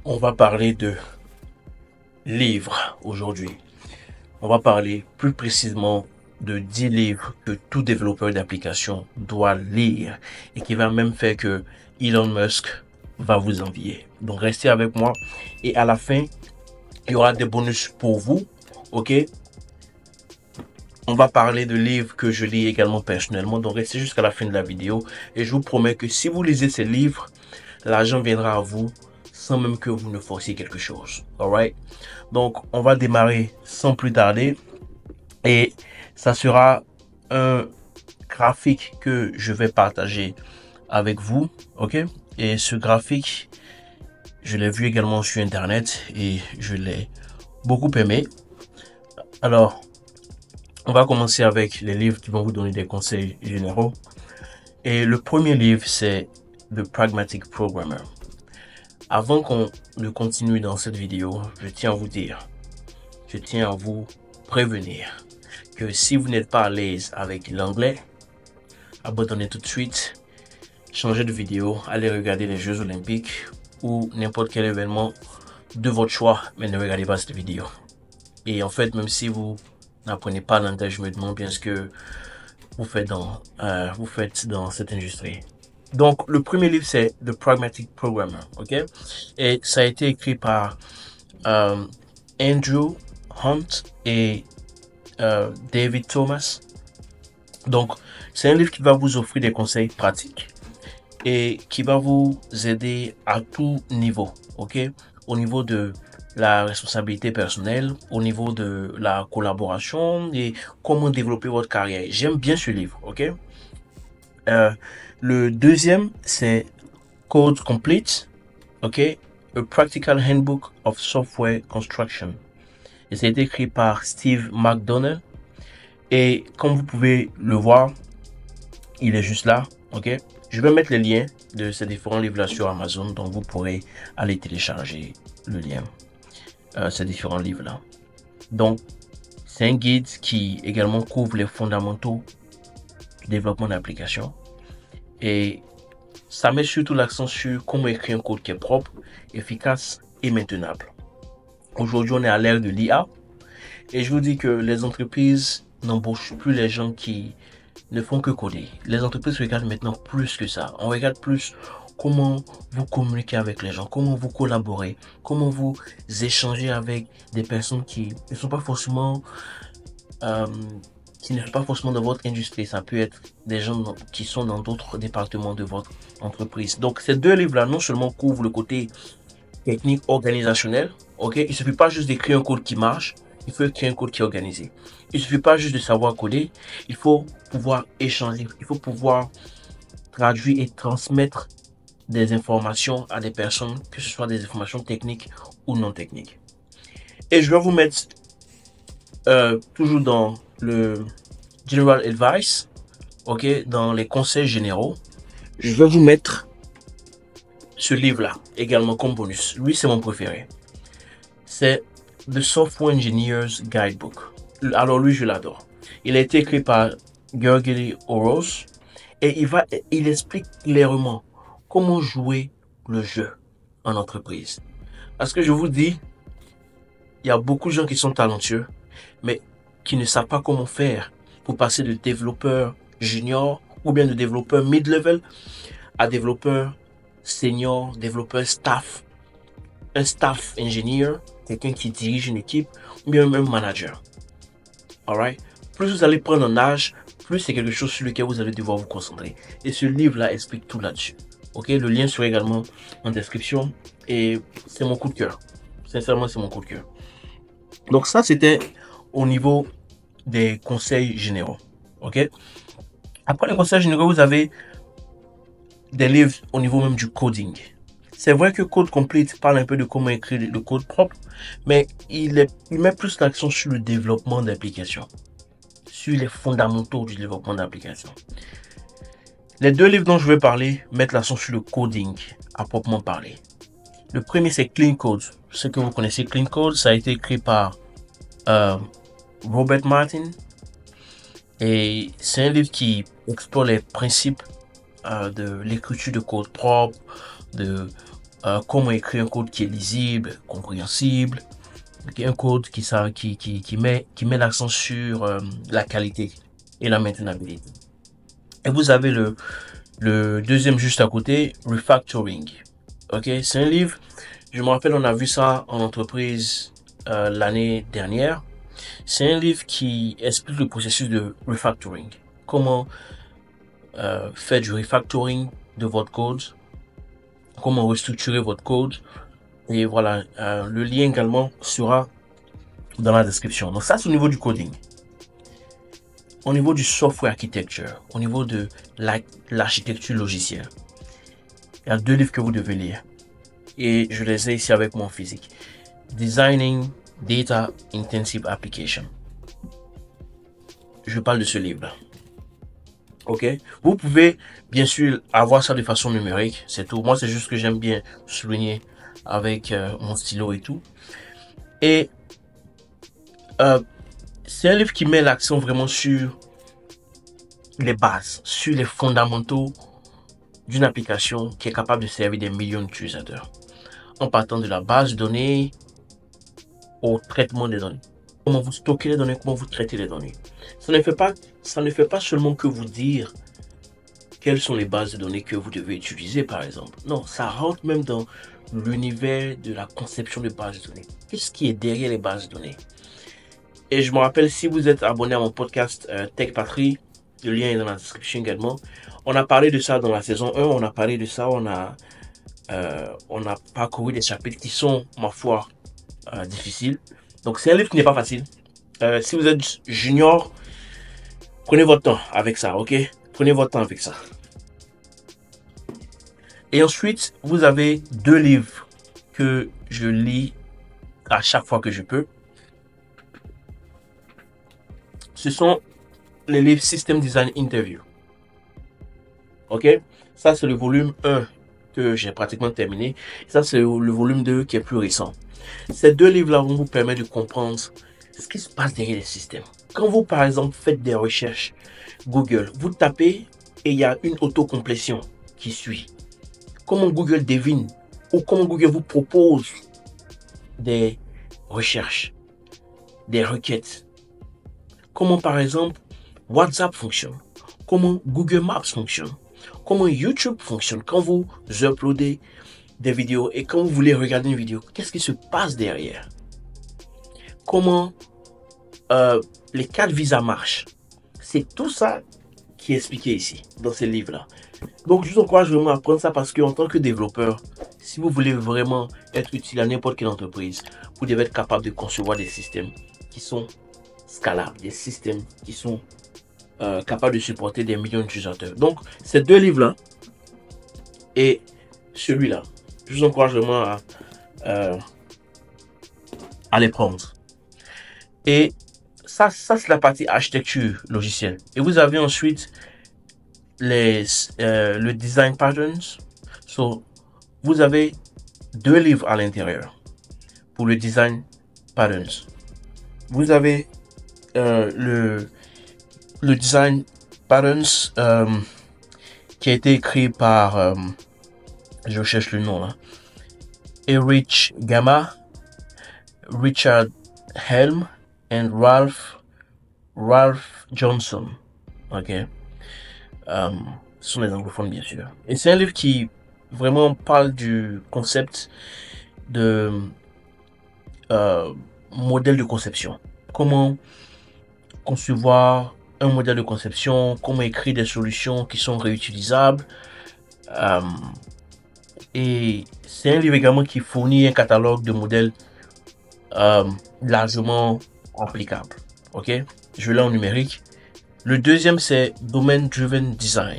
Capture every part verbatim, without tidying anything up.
On va parler de livres aujourd'hui. On va parler plus précisément de dix livres que tout développeur d'application doit lire et qui va même faire que Elon Musk va vous envier. Donc restez avec moi et à la fin, il y aura des bonus pour vous. Ok? On va parler de livres que je lis également personnellement. Donc restez jusqu'à la fin de la vidéo et je vous promets que si vous lisez ces livres, l'argent viendra à vous sans même que vous ne forciez quelque chose. Alright? Donc, on va démarrer sans plus tarder. Et ça sera un graphique que je vais partager avec vous. Ok? Et ce graphique, je l'ai vu également sur Internet et je l'ai beaucoup aimé. Alors, on va commencer avec les livres qui vont vous donner des conseils généraux. Et le premier livre, c'est The Pragmatic Programmer. Avant qu'on ne continue dans cette vidéo, je tiens à vous dire, je tiens à vous prévenir que si vous n'êtes pas à l'aise avec l'anglais, abandonnez tout de suite, changez de vidéo, allez regarder les Jeux Olympiques ou n'importe quel événement de votre choix, mais ne regardez pas cette vidéo. Et en fait, même si vous n'apprenez pas l'anglais, je me demande bien ce que vous faites dans, euh, vous faites dans cette industrie. Donc, le premier livre, c'est The Pragmatic Programmer, ok? Et ça a été écrit par euh, Andrew Hunt et euh, David Thomas. Donc, c'est un livre qui va vous offrir des conseils pratiques et qui va vous aider à tout niveau, ok? Au niveau de la responsabilité personnelle, au niveau de la collaboration et comment développer votre carrière. J'aime bien ce livre, ok? Euh, le deuxième, c'est Code Complete, ok? A Practical Handbook of Software Construction. Et c'est écrit par Steve McDonald. Et comme vous pouvez le voir, il est juste là, ok? Je vais mettre les liens de ces différents livres-là sur Amazon, donc vous pourrez aller télécharger le lien, euh, ces différents livres-là. Donc, c'est un guide qui également couvre les fondamentaux du développement d'applications. Et ça met surtout l'accent sur comment écrire un code qui est propre, efficace et maintenable. Aujourd'hui, on est à l'ère de l'I A. Et je vous dis que les entreprises n'embauchent plus les gens qui ne font que coder. Les entreprises regardent maintenant plus que ça. On regarde plus comment vous communiquez avec les gens, comment vous collaborez, comment vous échangez avec des personnes qui ne sont pas forcément euh, qui ne sont pas forcément dans votre industrie. Ça peut être des gens qui sont dans d'autres départements de votre entreprise. Donc ces deux livres-là non seulement couvrent le côté technique organisationnel, ok, il suffit pas juste d'écrire un code qui marche, il faut écrire un code qui est organisé. Il suffit pas juste de savoir coder, il faut pouvoir échanger, il faut pouvoir traduire et transmettre des informations à des personnes, que ce soit des informations techniques ou non techniques. Et je vais vous mettre euh, toujours dans le General Advice, ok, dans les conseils généraux, je vais vous mettre ce livre-là également comme bonus. Lui, c'est mon préféré. C'est The Software Engineer's Guidebook. Alors lui, je l'adore. Il a été écrit par Gergely Orosz et il va, il explique clairement comment jouer le jeu en entreprise. Parce que je vous dis, il y a beaucoup de gens qui sont talentueux, mais qui ne savent pas comment faire pour passer de développeur junior ou bien de développeur mid-level à développeur senior, développeur staff, un staff engineer, quelqu'un qui dirige une équipe, ou bien même manager. Alright? Plus vous allez prendre en âge, plus c'est quelque chose sur lequel vous allez devoir vous concentrer. Et ce livre-là explique tout là-dessus. Ok? Le lien sera également en description. Et c'est mon coup de cœur. Sincèrement, c'est mon coup de cœur. Donc ça, c'était au niveau des conseils généraux. Ok? Après les conseils généraux, vous avez des livres au niveau même du coding. C'est vrai que Code Complete parle un peu de comment écrire le code propre, mais il, est, il met plus l'accent sur le développement d'applications, sur les fondamentaux du développement d'applications. Les deux livres dont je vais parler mettent l'accent sur le coding, à proprement parler. Le premier, c'est Clean Code. Ce que vous connaissez, Clean Code, ça a été écrit par euh, Robert Martin. Et c'est un livre qui explore les principes euh, de l'écriture de code propre, de euh, comment écrire un code qui est lisible, compréhensible, okay? Un code qui, ça, qui, qui, qui met, qui met l'accent sur euh, la qualité et la maintenabilité. Et vous avez le, le deuxième juste à côté, Refactoring. Ok, c'est un livre, je me rappelle, on a vu ça en entreprise euh, l'année dernière. C'est un livre qui explique le processus de refactoring. Comment euh, faire du refactoring de votre code, comment restructurer votre code. Et voilà, euh, le lien également sera dans la description. Donc ça, c'est au niveau du coding. Au niveau du software architecture, au niveau de l'architecture logicielle, il y a deux livres que vous devez lire. Et je les ai ici avec mon physique. Designing Data Intensive Application. Je parle de ce livre-là. Ok, vous pouvez bien sûr avoir ça de façon numérique, c'est tout. Moi, c'est juste que j'aime bien souligner avec euh, mon stylo et tout. Et euh, c'est un livre qui met l'accent vraiment sur les bases, sur les fondamentaux d'une application qui est capable de servir des millions d'utilisateurs. En partant de la base de données au traitement des données. Comment vous stockez les données, comment vous traitez les données. Ça ne fait pas, ça ne fait pas seulement que vous dire quelles sont les bases de données que vous devez utiliser, par exemple. Non, ça rentre même dans l'univers de la conception de bases de données. Qu'est-ce qui est derrière les bases de données? Et je me rappelle, si vous êtes abonné à mon podcast euh, Tech Patrie, le lien est dans la description également. On a parlé de ça dans la saison un, on a parlé de ça, on a, euh, on a parcouru des chapitres qui sont, ma foi, euh, difficiles. Donc c'est un livre qui n'est pas facile. Euh, si vous êtes junior, prenez votre temps avec ça, ok? Prenez votre temps avec ça. Et ensuite, vous avez deux livres que je lis à chaque fois que je peux. Ce sont les livres System Design Interview. Ok? Ça, c'est le volume un que j'ai pratiquement terminé. Ça, c'est le volume deux qui est plus récent. Ces deux livres-là vont vous permettre de comprendre ce qui se passe derrière les systèmes. Quand vous, par exemple, faites des recherches Google, vous tapez et il y a une autocomplétion qui suit. Comment Google devine ou comment Google vous propose des recherches, des requêtes. Comment, par exemple, WhatsApp fonctionne. Comment Google Maps fonctionne. Comment YouTube fonctionne quand vous uploadez des vidéos et quand vous voulez regarder une vidéo. Qu'est-ce qui se passe derrière? Comment euh, les cartes Visa marchent. C'est tout ça qui est expliqué ici, dans ces livres-là. Donc, je vous encourage vraiment à apprendre ça parce qu'en tant que développeur, si vous voulez vraiment être utile à n'importe quelle entreprise, vous devez être capable de concevoir des systèmes qui sont scalables, des systèmes qui sont euh, capables de supporter des millions d'utilisateurs. Donc, ces deux livres-là et celui-là, je vous encourage vraiment à, euh, à les prendre. Et ça, ça c'est la partie architecture logicielle. Et vous avez ensuite les, euh, le design patterns. So, vous avez deux livres à l'intérieur pour le design patterns. Vous avez euh, le, le design patterns euh, qui a été écrit par, euh, je cherche le nom là, Erich Gamma, Richard Helm et Ralph, Ralph Johnson. Ok. Um, ce sont les anglophones bien sûr. Et c'est un livre qui vraiment parle du concept de euh, modèle de conception. Comment concevoir un modèle de conception, comment écrire des solutions qui sont réutilisables. Um, et c'est un livre également qui fournit un catalogue de modèles um, largement applicables. Ok, je l'ai en numérique. Le deuxième, c'est Domain Driven Design.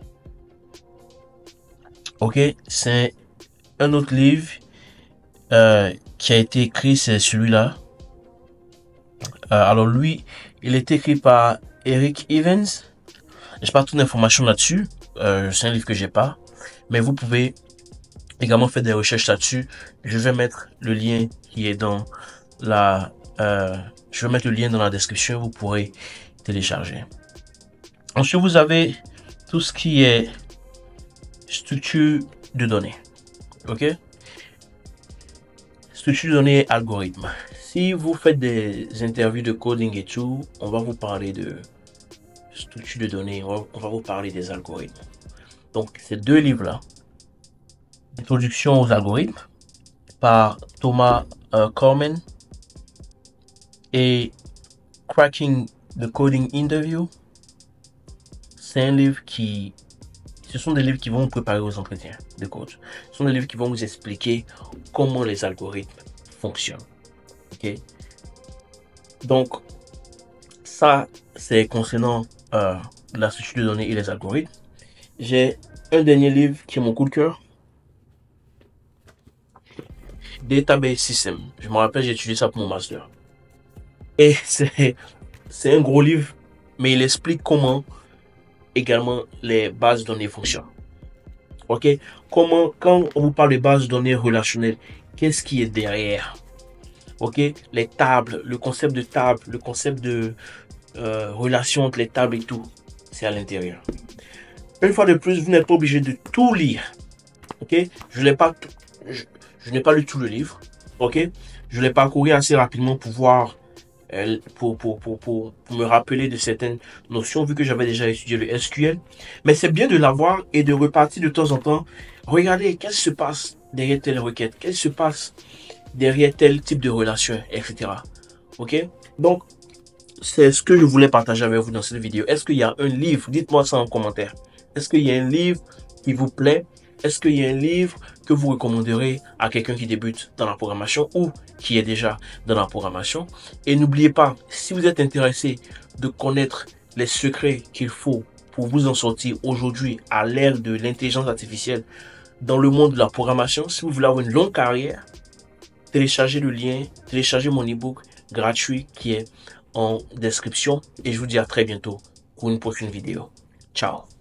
Ok, c'est un autre livre euh, qui a été écrit, c'est celui-là. Euh, alors lui, il est écrit par Eric Evans. Je n'ai pas toute l'information là-dessus. Euh, c'est un livre que j'ai pas. Mais vous pouvez également faire des recherches là-dessus. Je vais mettre le lien qui est dans la... Euh, je vais mettre le lien dans la description. Vous pourrez télécharger. Ensuite, vous avez tout ce qui est structure de données. Ok, structure de données et algorithme. Si vous faites des interviews de coding et tout, on va vous parler de structure de données, on va, on va vous parler des algorithmes. Donc, ces deux livres-là, Introduction aux algorithmes, par Thomas euh, Corman, et Cracking the Coding Interview, c'est un livre qui, ce sont des livres qui vont vous préparer aux entretiens de coach. Ce sont des livres qui vont vous expliquer comment les algorithmes fonctionnent. Ok. Donc, ça, c'est concernant euh, la structure de données et les algorithmes. J'ai un dernier livre qui est mon coup de cœur. Database System. Je me rappelle, j'ai étudié ça pour mon master. Et c'est c'est un gros livre, mais il explique comment également les bases de données fonctionnent. Ok? Comment, quand on vous parle de bases de données relationnelles, qu'est-ce qui est derrière? Ok? Les tables, le concept de table, le concept de euh, relation entre les tables et tout, c'est à l'intérieur. Une fois de plus, vous n'êtes pas obligé de tout lire. Ok? Je n'ai pas, je, je n'ai pas lu tout le livre. Ok? Je l'ai parcouru assez rapidement pour voir, euh, pour, pour, pour, pour, pour me rappeler de certaines notions, vu que j'avais déjà étudié le S Q L. Mais c'est bien de l'avoir et de repartir de temps en temps. Regardez, qu'est-ce qui se passe derrière telle requête? Qu'est-ce qui se passe derrière tel type de relation, et cetera. Ok? Donc, c'est ce que je voulais partager avec vous dans cette vidéo. Est-ce qu'il y a un livre? Dites-moi ça en commentaire. Est-ce qu'il y a un livre qui vous plaît? Est-ce qu'il y a un livre que vous recommanderez à quelqu'un qui débute dans la programmation ou qui est déjà dans la programmation? Et n'oubliez pas, si vous êtes intéressé de connaître les secrets qu'il faut pour vous en sortir aujourd'hui à l'ère de l'intelligence artificielle dans le monde de la programmation, si vous voulez avoir une longue carrière, téléchargez le lien, téléchargez mon ebook gratuit qui est en description et je vous dis à très bientôt pour une prochaine vidéo. Ciao.